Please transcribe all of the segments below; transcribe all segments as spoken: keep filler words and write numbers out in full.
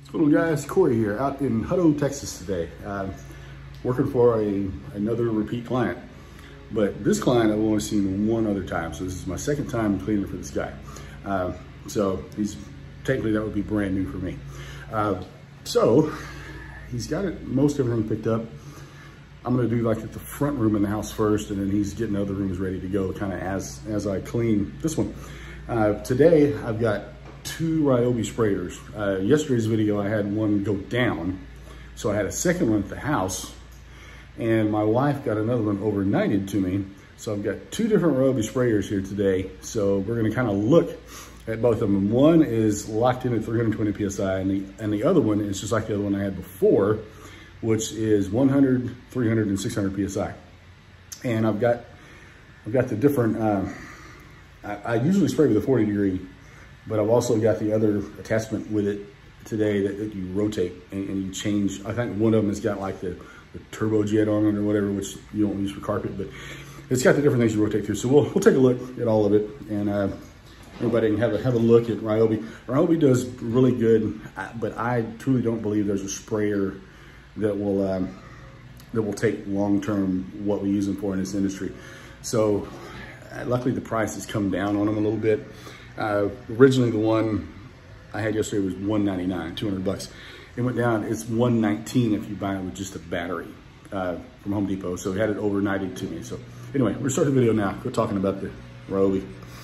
Little guys, Corey here, out in Hutto, Texas today, uh, working for a another repeat client. But this client I've only seen one other time, so this is my second time cleaning for this guy. Uh, so he's technically that would be brand new for me. Uh, so he's got it, most everything picked up. I'm gonna do like the front room in the house first, and then he's getting other rooms ready to go, kind of as as I clean this one. Uh, today I've got two Ryobi sprayers. Uh, yesterday's video, I had one go down. So I had a second one at the house, and my wife got another one overnighted to me. So I've got two different Ryobi sprayers here today. So we're gonna kind of look at both of them. One is locked in at three hundred twenty P S I, and the, and the other one is just like the other one I had before, which is one hundred, three hundred, and six hundred P S I. And I've got, I've got the different, uh, I, I usually spray with a forty degree, but I've also got the other attachment with it today that, that you rotate and, and you change. I think one of them has got like the, the turbo jet on it or whatever, which you don't use for carpet, but it's got the different things you rotate through. So we'll, we'll take a look at all of it, and uh, everybody can have a, have a look at Ryobi. Ryobi does really good, but I truly don't believe there's a sprayer that will, um, that will take long-term what we use them for in this industry. So uh, luckily the price has come down on them a little bit. Uh, originally the one I had yesterday was one ninety-nine, two hundred bucks. It went down, it's one nineteen if you buy it with just a battery uh, from Home Depot. So he had it overnighted to me. So anyway, we're starting the video now. We're talking about the Ryobi.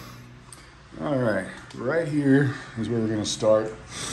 All right, right here is where we're gonna start.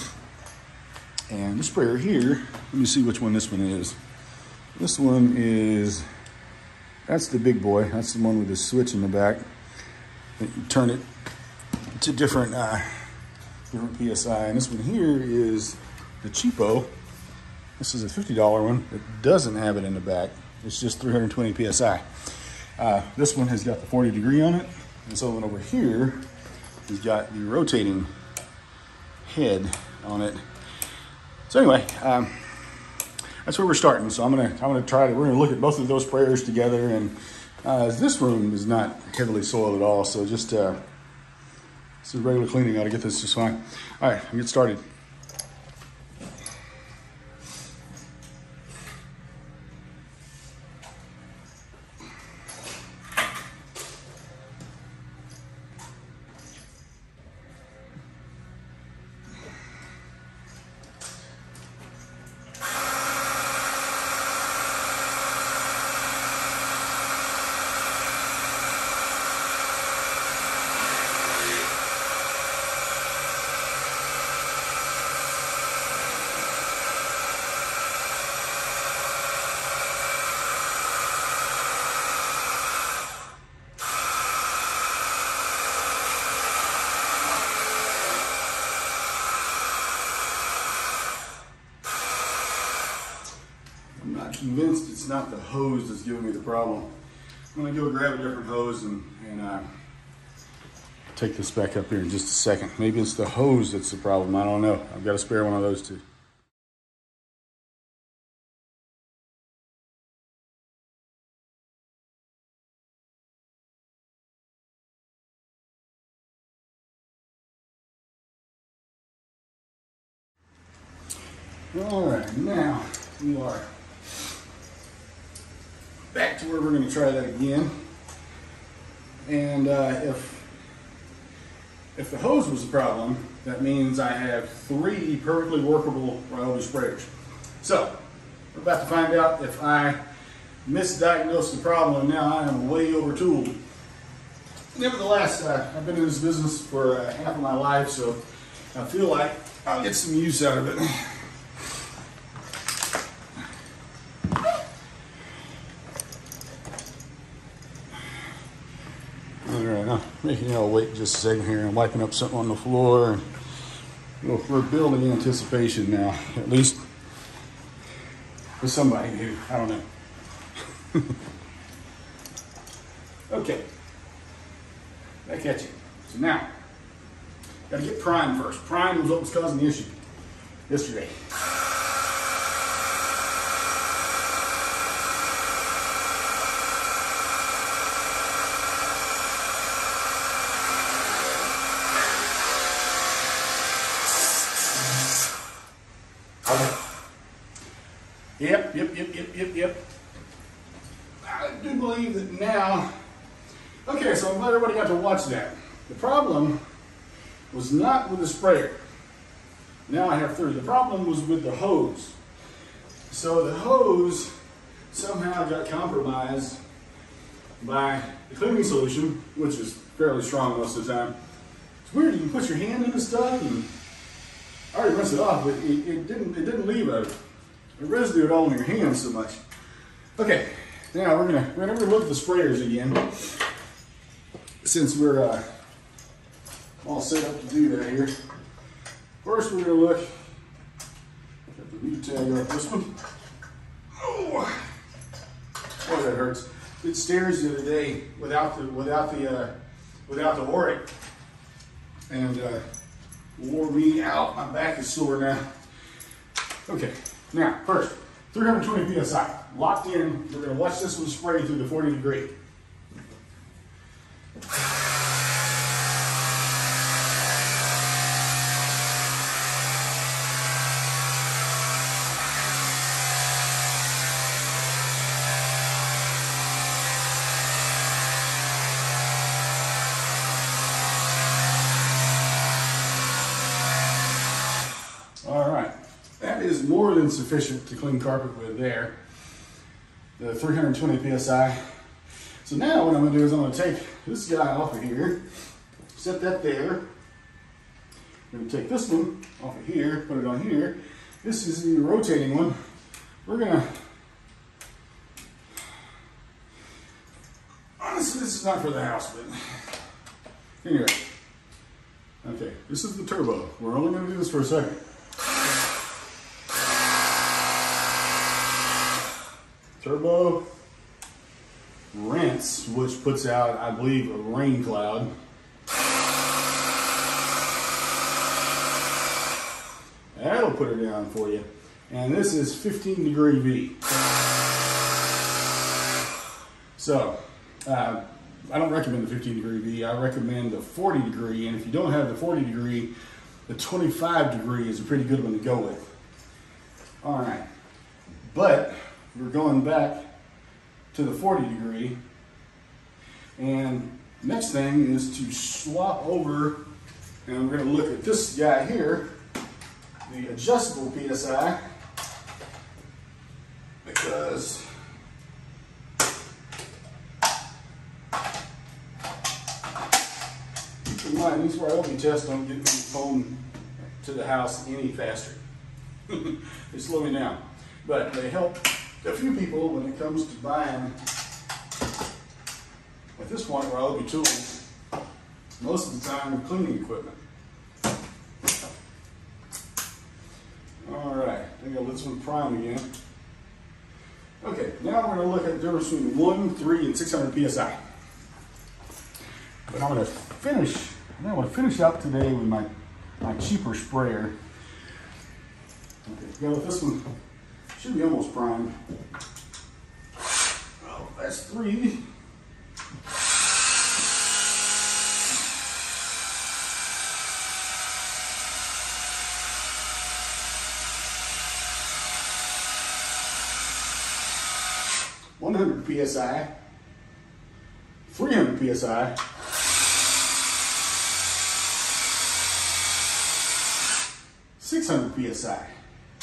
And the sprayer here, let me see which one this one is. This one is, that's the big boy. That's the one with the switch in the back. You turn it to different uh, different P S I, and this one here is the cheapo. This is a fifty dollar one that doesn't have it in the back. It's just three hundred twenty P S I. Uh, this one has got the forty degree on it, and so one over here has got the rotating head on it. So anyway, um, that's where we're starting. So I'm gonna I'm gonna try to we're gonna look at both of those sprayers together, and uh, this room is not heavily soiled at all, so just. Uh, This is regular cleaning, I ought to get this just fine. All right, I'll get started. I'm not convinced it's not the hose that's giving me the problem. I'm gonna go grab a different hose and, and uh, take this back up here in just a second. Maybe it's the hose that's the problem, I don't know. I've got to spare one of those too. All right, now we are back to where we're going to try that again. And uh, if if the hose was the problem, that means I have three perfectly workable Ryobi sprayers. So we're about to find out if I misdiagnosed the problem and now I am way overtooled. Nevertheless, uh, I've been in this business for uh, half of my life, so I feel like I'll get some use out of it. Making you know, wait just a second here and wiping up something on the floor. And, you know, we're building anticipation now, at least for somebody who, I don't know. Okay, back at you. So now, gotta get prime first. Prime was what was causing the issue yesterday. yep, yep. I do believe that now, okay, so I'm glad everybody got to watch that. The problem was not with the sprayer. Now I have three. The problem was with the hose. So the hose somehow got compromised by the cleaning solution, which is fairly strong most of the time. It's weird, you can put your hand in the stuff and I already rinsed it off, but it, it didn't it didn't leave a, a residue at all in your hands so much. Okay, now we're gonna we're gonna look at the sprayers again. Since we're uh, all set up to do that here. First we're gonna look at the new tag off this one. Oh, boy, that hurts. Did stairs the other day without the without the uh, without the Oric, and uh, wore me out. My back is sore now. Okay, now first, three hundred twenty P S I, locked in. We're gonna watch this one spray through the forty degree. More than sufficient to clean carpet with there. The three hundred twenty P S I. So now what I'm going to do is I'm going to take this guy off of here, set that there. I'm going to take this one off of here, put it on here. This is the rotating one. We're going to, honestly this is not for the house, but anyway. Okay, this is the turbo. We're only going to do this for a second. Turbo, rinse, which puts out, I believe, a rain cloud. That'll put her down for you. And this is fifteen degree V. So, uh, I don't recommend the fifteen degree V. I recommend the forty degree. And if you don't have the forty degree, the twenty-five degree is a pretty good one to go with. All right. But we're going back to the forty degree, and next thing is to swap over, and we're going to look at this guy here, the adjustable P S I, because keep in mind these Ryobi tests don't get me home to the house any faster. They slow me down, but they help a few people when it comes to buying, at this point, Ryobi tools, most of the time with cleaning equipment. All right, I think I'll let this one prime again. Okay, now we're going to look at the difference between one, three, and six hundred P S I. But I'm going to finish, I think I'm going to finish out today with my, my cheaper sprayer. Okay, go with this one. Should be almost primed. Well, that's three. one hundred P S I. three hundred P S I. six hundred P S I.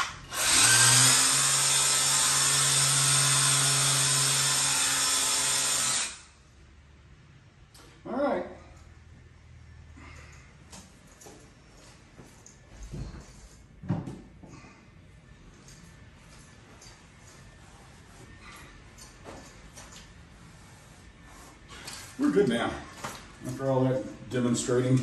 We're good now, after all that demonstrating.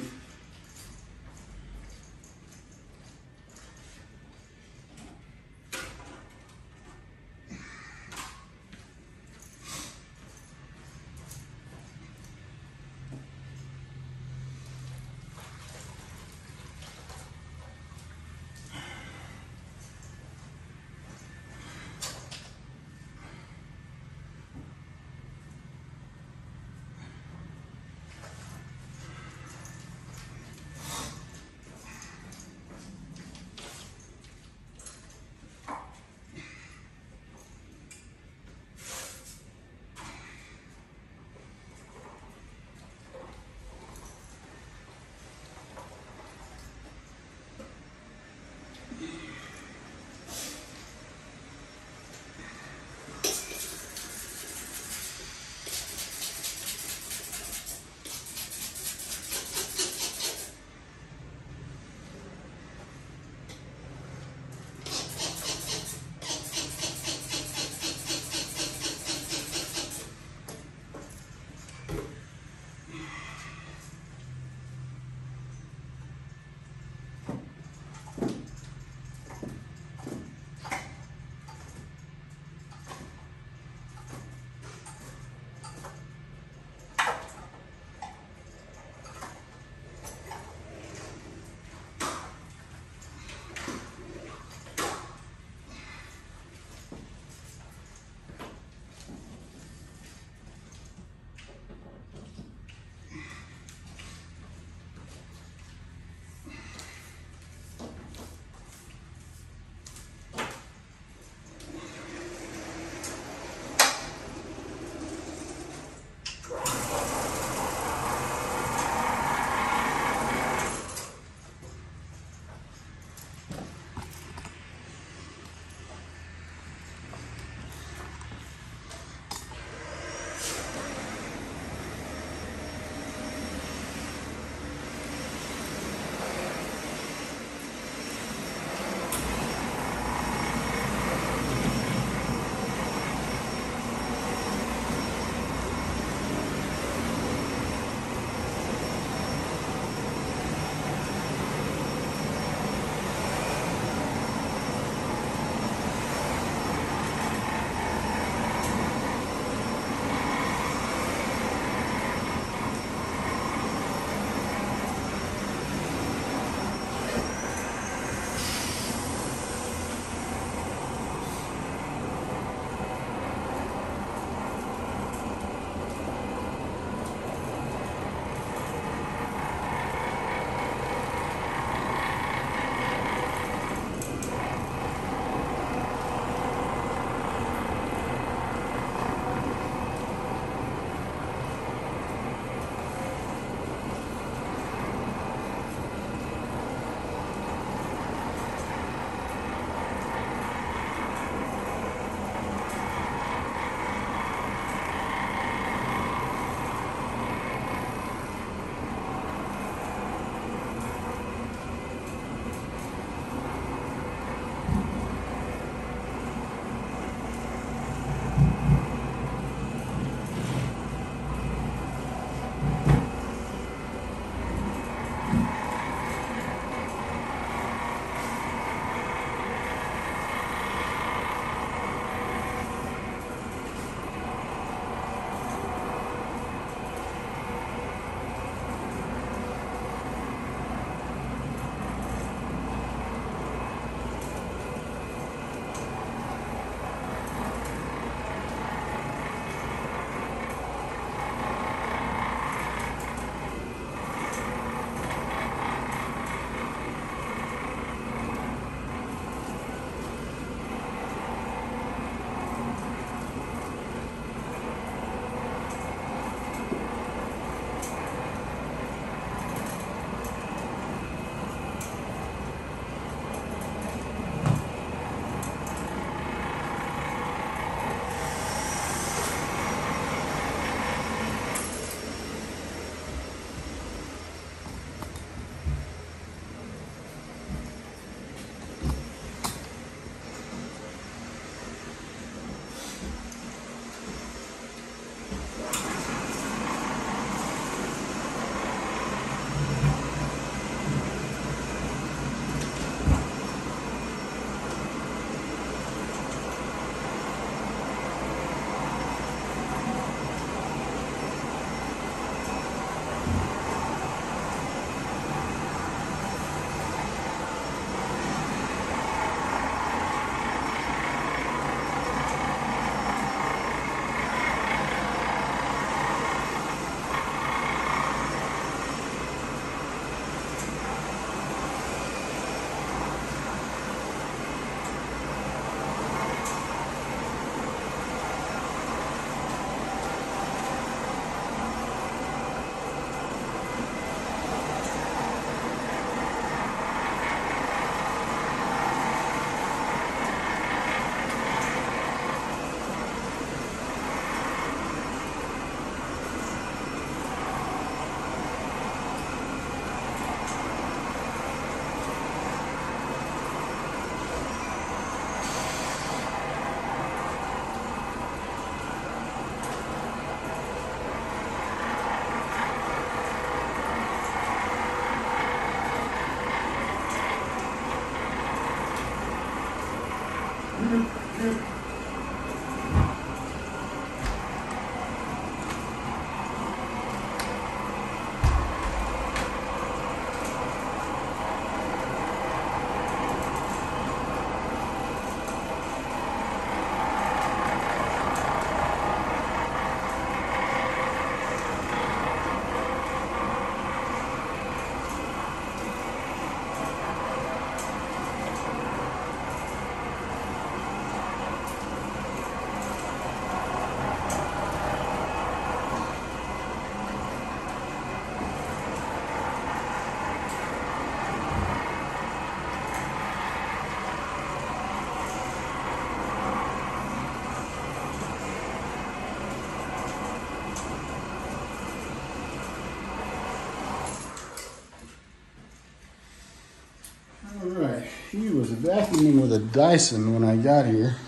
vacuuming with a Dyson when I got here.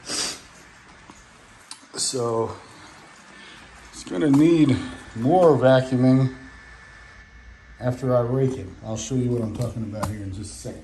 So it's gonna need more vacuuming after I rake it. I'll show you what I'm talking about here in just a second.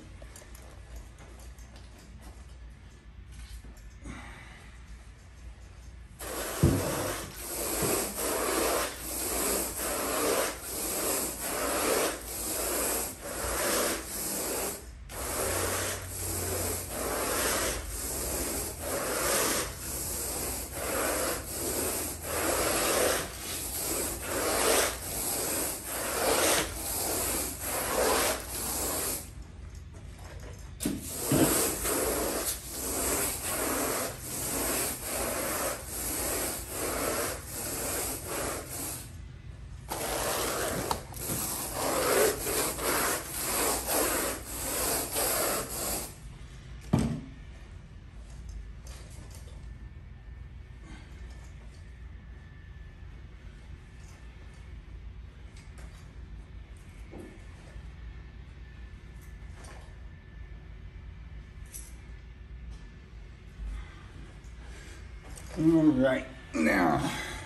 All right, now,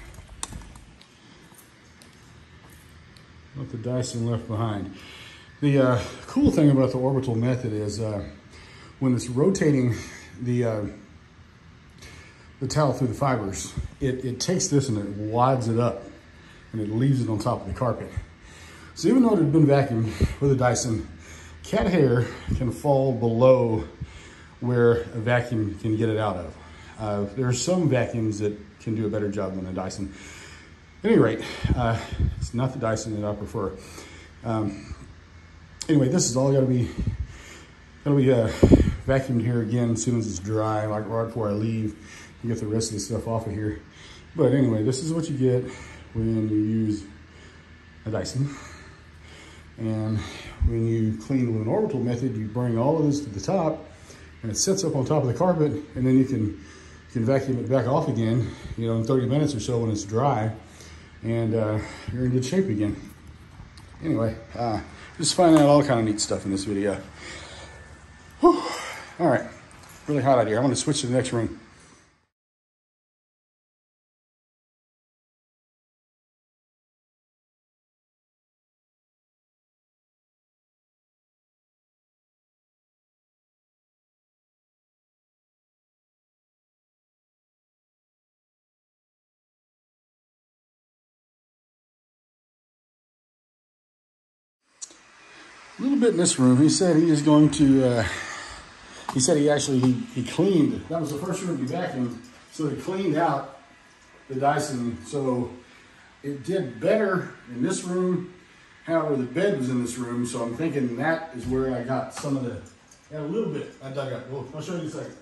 what the Dyson left behind. The uh, cool thing about the orbital method is uh, when it's rotating the uh, the towel through the fibers, it, it takes this and it wads it up and it leaves it on top of the carpet. So even though it had been vacuumed with a Dyson, cat hair can fall below where a vacuum can get it out of. Uh, there are some vacuums that can do a better job than a Dyson. At any rate, uh, it's not the Dyson that I prefer. Um, anyway, this is all got to be got to be uh, vacuumed here again as soon as it's dry, like right before I leave. You get the rest of the stuff off of here. But anyway, this is what you get when you use a Dyson. And when you clean with an orbital method, you bring all of this to the top, and it sits up on top of the carpet, and then you can you can vacuum it back off again, you know, in thirty minutes or so when it's dry, and uh, you're in good shape again. Anyway, uh, just finding out all kind of neat stuff in this video. Whew. All right, really hot out here. I'm gonna switch to the next room. A little bit in this room. He said he is going to, uh, he said he actually, he, he cleaned, that was the first room he vacuumed, so he cleaned out the Dyson, so it did better in this room. However, the bed was in this room, so I'm thinking that is where I got some of the, yeah, a little bit I dug up. Well, I'll show you in a second.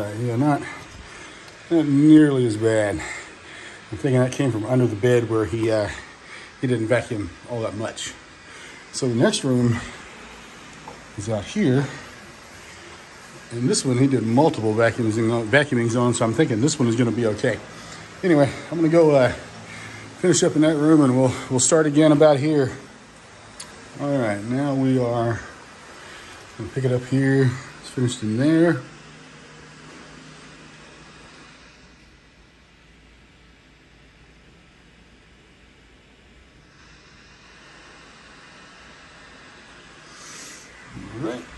right, yeah, not, not nearly as bad. I'm thinking that came from under the bed where he uh, he didn't vacuum all that much. So the next room is out here. And this one, he did multiple vacuumings, vacuumings on, so I'm thinking this one is going to be okay. Anyway, I'm going to go uh, finish up in that room, and we'll we'll start again about here. All right, now we are going to pick it up here. It's finished in there. All right.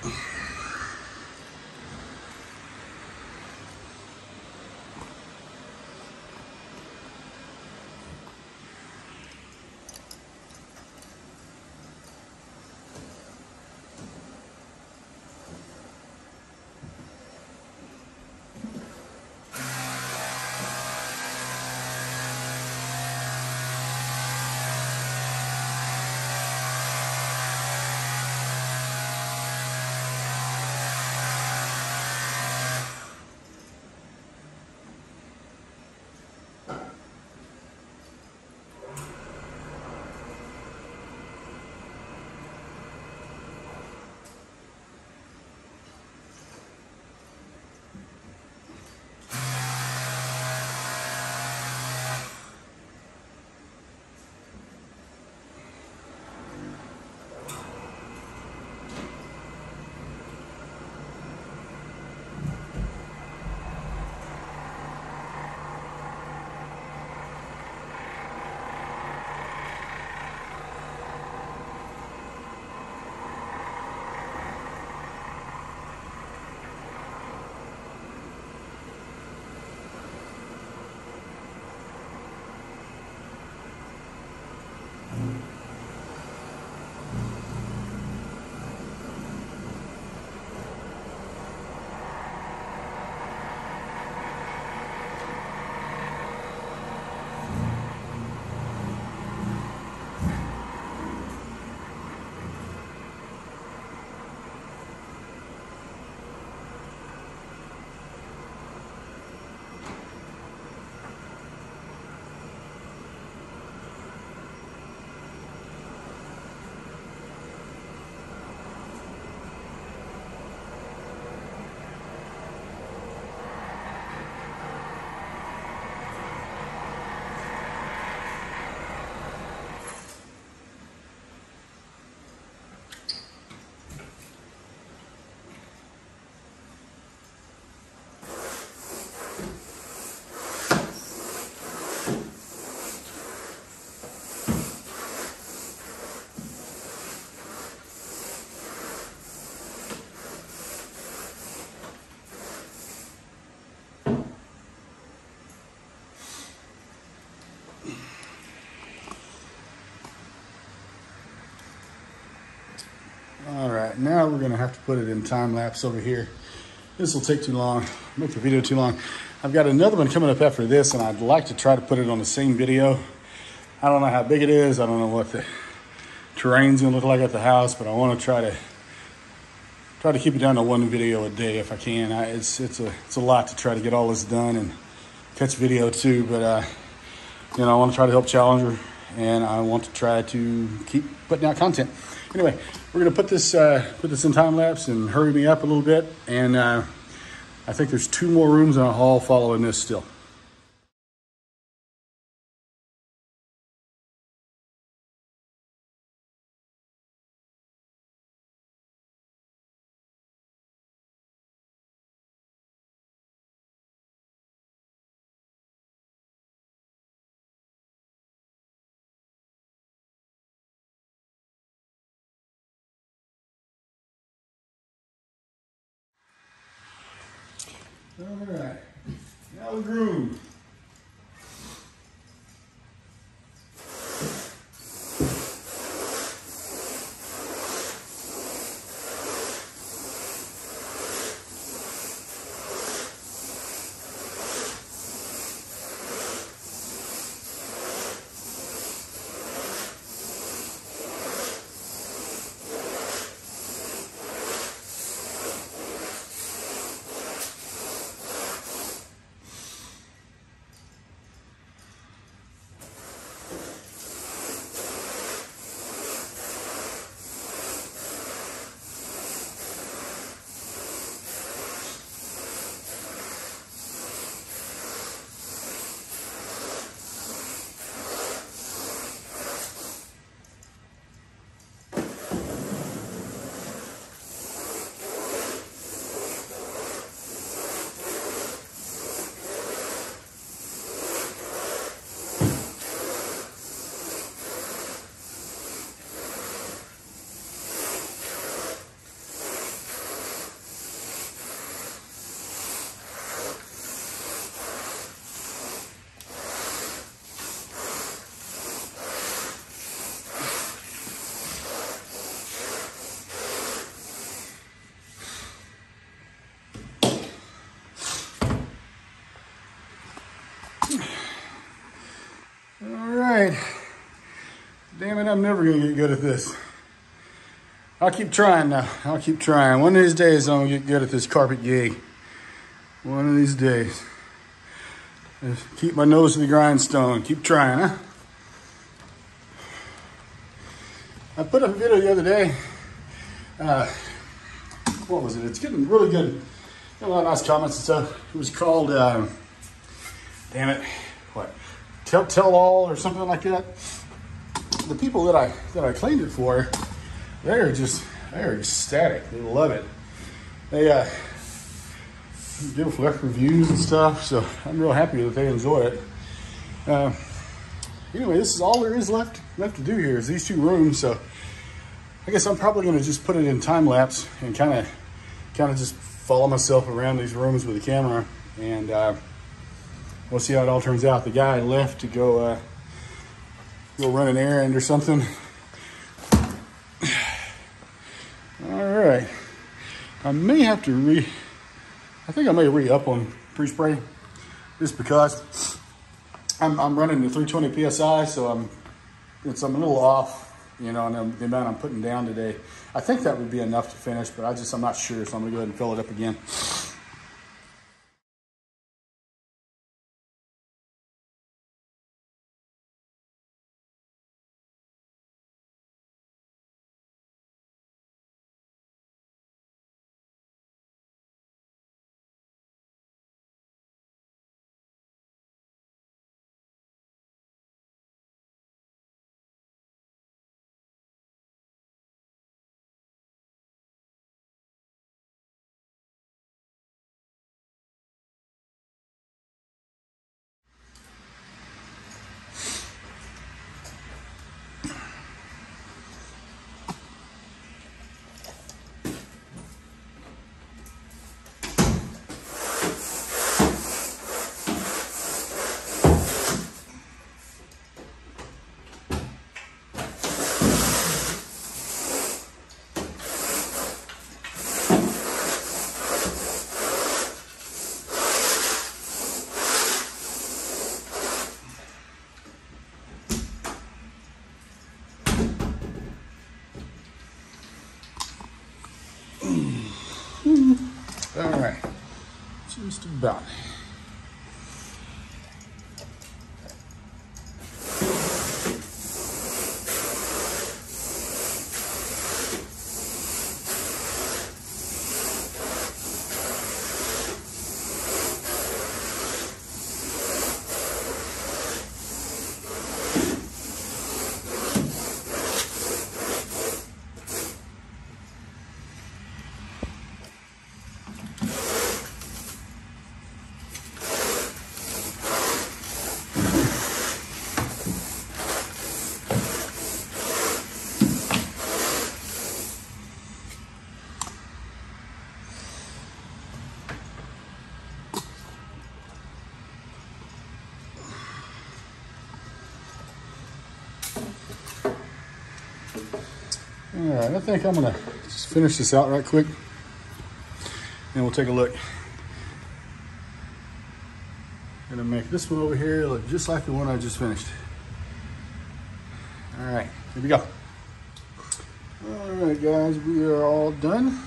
All right, now we're gonna have to put it in time lapse over here. This will take too long, make the video too long. I've got another one coming up after this, and I'd like to try to put it on the same video. I don't know how big it is. I don't know what the terrain's gonna look like at the house, but I wanna try to try to keep it down to one video a day if I can. I, it's it's a it's a lot to try to get all this done and catch video too, but uh, you know, I wanna try to help Challenger, and I want to try to keep putting out content. Anyway, we're gonna put this uh, put this in time lapse and hurry me up a little bit, and uh, I think there's two more rooms in a hall following this still. All right, now the groom. right. Damn it, I'm never gonna get good at this. I'll keep trying now. I'll keep trying. One of these days, I'm gonna get good at this carpet gig. One of these days. Just keep my nose to the grindstone. Keep trying, huh? I put up a video the other day. Uh, what was it? It's getting really good. Got a lot of nice comments and stuff. It was called, uh, damn it, what? Tell Tell All or something like that. The people that I that I cleaned it for, they're just they're ecstatic. They love it. They uh, give reviews and stuff, so I'm real happy that they enjoy it. Uh, anyway, this is all there is left left to do here is these two rooms. So I guess I'm probably going to just put it in time lapse and kind of kind of just follow myself around these rooms with the camera, and uh, we'll see how it all turns out. The guy left to go uh, go run an errand or something. All right, I may have to re. I think I may re-up on pre-spray, just because I'm, I'm running the three twenty P S I, so I'm it's I'm a little off, you know, and the amount I'm putting down today. I think that would be enough to finish, but I just I'm not sure, so I'm gonna go ahead and fill it up again. All right, just about. All right, I think I'm gonna just finish this out right quick, and we'll take a look. Gonna make this one over here look just like the one I just finished. All right, here we go. All right, guys, we are all done.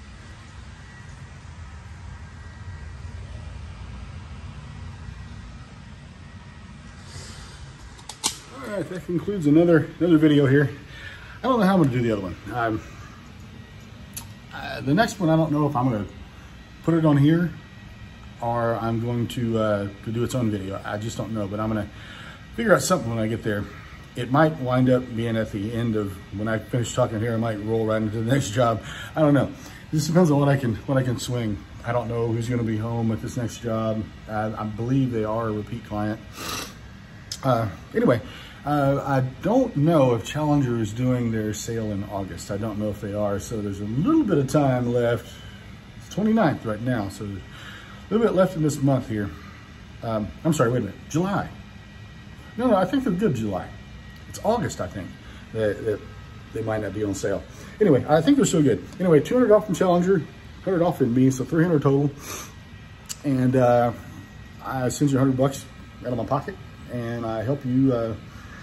All right, that concludes another another video here. I don't know how I'm gonna do the other one. Um, uh, the next one, I don't know if I'm gonna put it on here or I'm going to, uh, to do its own video. I just don't know, but I'm gonna figure out something when I get there. It might wind up being at the end of, when I finish talking here, I might roll right into the next job. I don't know. This depends on what I can, what I can swing. I don't know who's gonna be home at this next job. Uh, I believe they are a repeat client. Uh, anyway. Uh, I don't know if Challenger is doing their sale in August. I don't know if they are, so there's a little bit of time left. It's twenty-ninth right now, so there's a little bit left in this month here. Um, I'm sorry, wait a minute, July. No, no, I think they're good July. It's August, I think, that, that they might not be on sale. Anyway, I think they're still good. Anyway, two hundred off from Challenger, one hundred off from me, so three hundred total. And uh, I send you one hundred bucks out of my pocket, and I help you uh,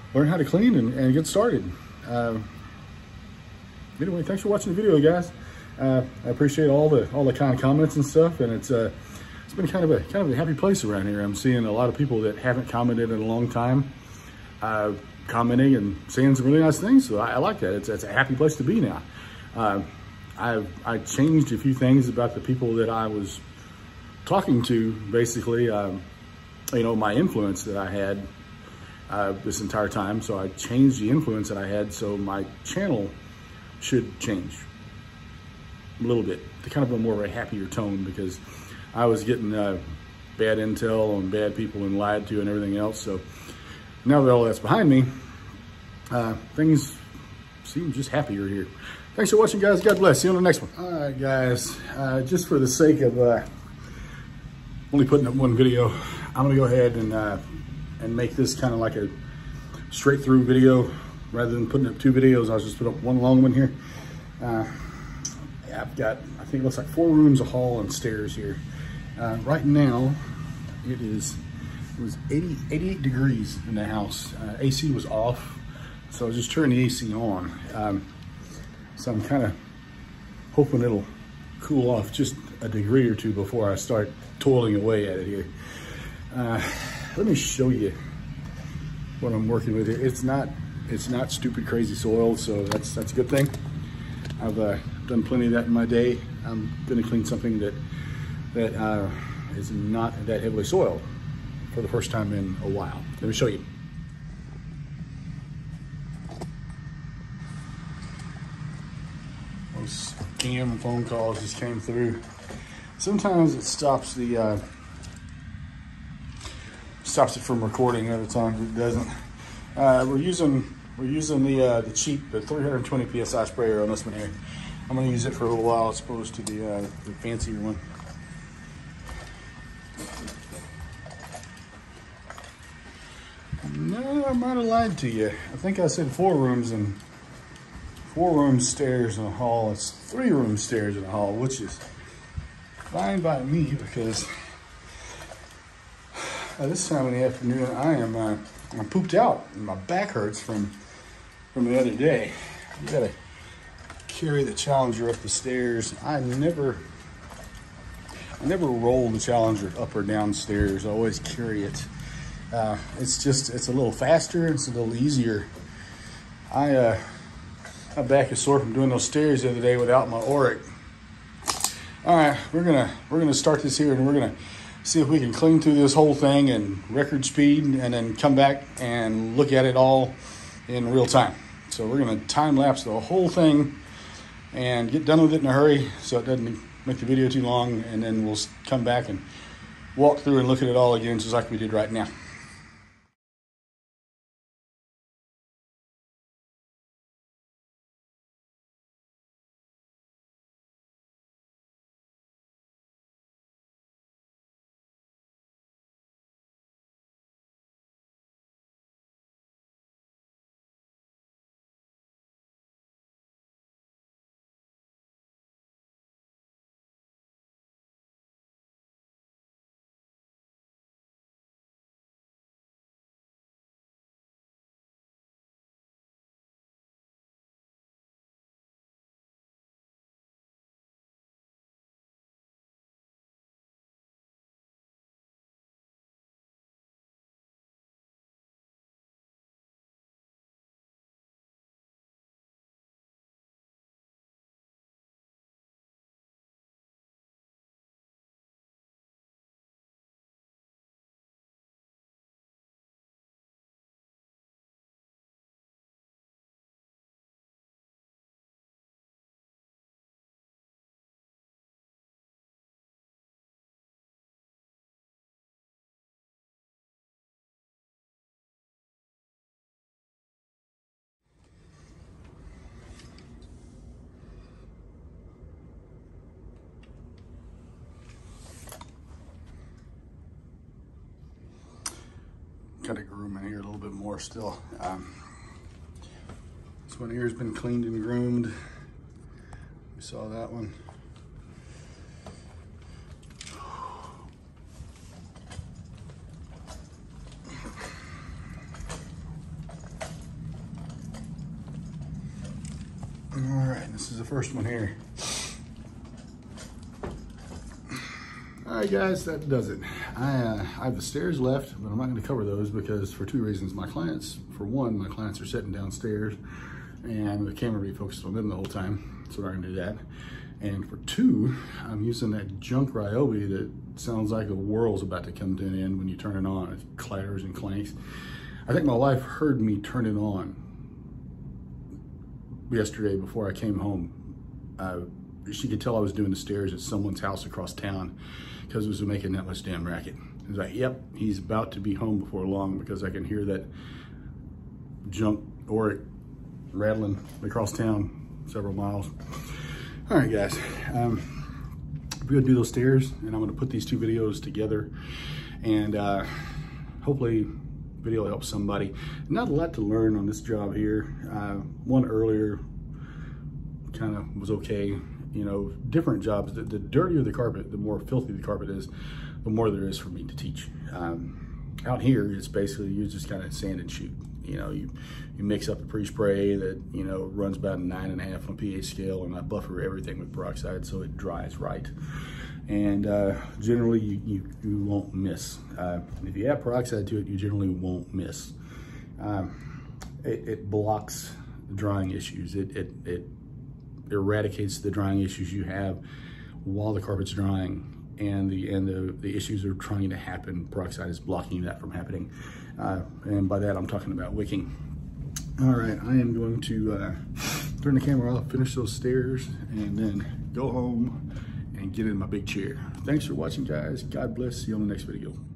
learn how to clean and, and get started. Uh, anyway, thanks for watching the video, guys. Uh, I appreciate all the all the kind of comments and stuff, and it's uh, it's been kind of a kind of a happy place around here. I'm seeing a lot of people that haven't commented in a long time, uh, commenting and saying some really nice things. So I, I like that. It's it's a happy place to be now. Uh, I I changed a few things about the people that I was talking to. Basically, um, you know, my influence that I had uh, this entire time. So I changed the influence that I had. So my channel should change a little bit to kind of a more of a happier tone, because I was getting uh, bad intel on bad people and lied to and everything else. So now that all that's behind me, uh, things seem just happier here. Thanks for watching, guys. God bless. See you on the next one. All right, guys, uh, just for the sake of uh, only putting up one video, I'm gonna go ahead and, uh, and make this kind of like a straight through video. Rather than putting up two videos, I'll just put up one long one here. Uh, yeah, I've got, I think it looks like four rooms, a hall, and stairs here. Uh, right now, it is, it was eighty, eighty-eight degrees in the house. Uh, A C was off, so I was just turning the A C on. Um, so I'm kind of hoping it'll cool off just a degree or two before I start toiling away at it here. Uh, let me show you what I'm working with here. It's not, it's not stupid crazy soil, so that's that's a good thing. I've uh, done plenty of that in my day. I'm gonna clean something that that uh, is not that heavily soiled for the first time in a while. Let me show you. Those scam phone calls just came through. Sometimes it stops the uh, stops it from recording. Other times it doesn't. Uh, we're using we're using the uh, the cheap, the three hundred twenty P S I sprayer on this one here. I'm gonna use it for a little while as opposed to the uh, the fancier one. No, I might have lied to you. I think I said four rooms and four rooms, stairs, and a hall. It's three rooms, stairs, and a hall, which is fine by me, because uh, this time in the afternoon I am uh, I'm pooped out and my back hurts from from the other day. You gotta carry the Challenger up the stairs. I never I never roll the Challenger up or down stairs. I always carry it. Uh, it's just, it's a little faster, it's a little easier. I, uh, my back is sore from doing those stairs the other day without my Auric. All right, we're gonna, we're gonna start this here, and we're gonna see if we can clean through this whole thing in record speed, and then come back and look at it all in real time. So we're gonna time lapse the whole thing and get done with it in a hurry so it doesn't make the video too long, and then we'll come back and walk through and look at it all again, just like we did right now. Got to groom in here a little bit more still. Um, this one here has been cleaned and groomed. We saw that one. the first one here. All right, guys, that does it. I, uh, I have the stairs left, but I'm not gonna cover those because for two reasons. My clients, for one, my clients are sitting downstairs and the camera will be focused on them the whole time, so we're not gonna do that. And for two, I'm using that junk Ryobi that sounds like the world's about to come to an end when you turn it on. It clatters and clanks. I think my wife heard me turn it on yesterday before I came home. Uh, she could tell I was doing the stairs at someone's house across town because it was making that much damn racket. I was like, yep, he's about to be home before long because I can hear that junk or rattling across town several miles. All right, guys, um, we're gonna do those stairs and I'm gonna put these two videos together and uh, hopefully video helps somebody. Not a lot to learn on this job here. Uh, one earlier kind of was okay. You know, different jobs, the, the dirtier the carpet, the more filthy the carpet is, the more there is for me to teach. Um, out here, it's basically, you just kind of sand and shoot. You know, you, you mix up a pre-spray that, you know, runs about a nine and a half on a pH scale, and I buffer everything with peroxide so it dries right. And uh, generally, you, you, you won't miss. Uh, if you add peroxide to it, you generally won't miss. Um, it, it blocks drying issues. It, it, it eradicates the drying issues you have while the carpet's drying, and the and the, the issues are trying to happen. Peroxide is blocking that from happening. Uh, and by that, I'm talking about wicking. All right, I am going to uh, turn the camera off, finish those stairs, and then go home and get in my big chair. Thanks for watching, guys. God bless. See you on the next video.